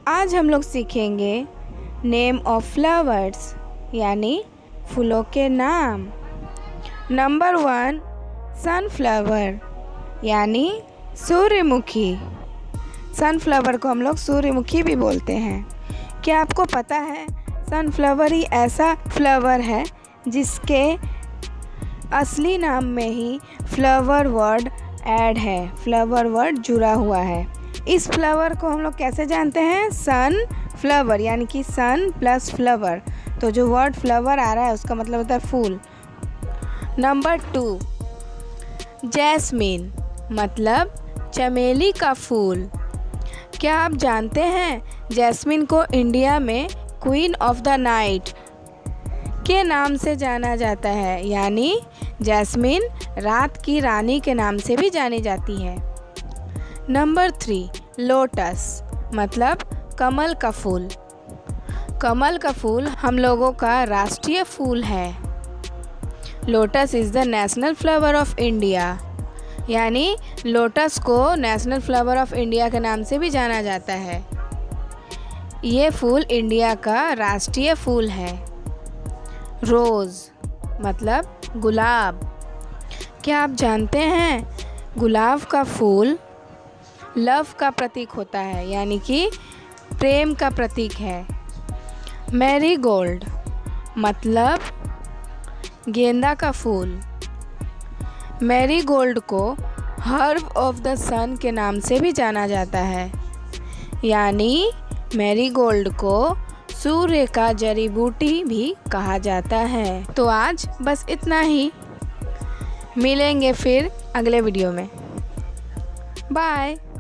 आज हम लोग सीखेंगे नेम ऑफ फ्लावर्स यानी फूलों के नाम। नंबर 1 सनफ्लावर यानी सूर्यमुखी। सनफ्लावर को हम लोग सूर्यमुखी भी बोलते हैं। क्या आपको पता है सनफ्लावर ही ऐसा फ्लावर है जिसके असली नाम में ही फ्लावर वर्ड ऐड है, फ्लावर वर्ड जुड़ा हुआ है। इस फ्लावर को हम लोग कैसे जानते हैं? सन फ्लावर यानी कि सन प्लस फ्लावर, तो जो वर्ड फ्लावर आ रहा है उसका मतलब होता है फूल। नंबर 2 जैस्मीन मतलब चमेली का फूल। क्या आप जानते हैं जैस्मीन को इंडिया में क्वीन ऑफ द नाइट के नाम से जाना जाता है, यानी जैस्मीन रात की रानी के नाम से भी जानी जाती है। नंबर 3 लोटस मतलब कमल का फूल। कमल का फूल हम लोगों का राष्ट्रीय फूल है। Lotus is the national flower of India, यानी लोटस को नेशनल फ्लावर ऑफ इंडिया के नाम से भी जाना जाता है। ये फूल इंडिया का राष्ट्रीय फूल है। रोज़ मतलब गुलाब। क्या आप जानते हैं गुलाब का फूल लव का प्रतीक होता है, यानी कि प्रेम का प्रतीक है। मैरीगोल्ड मतलब गेंदा का फूल। मैरीगोल्ड को हर्ब ऑफ द सन के नाम से भी जाना जाता है, यानी मैरीगोल्ड को सूर्य का जड़ी बूटी भी कहा जाता है। तो आज बस इतना ही, मिलेंगे फिर अगले वीडियो में। बाय।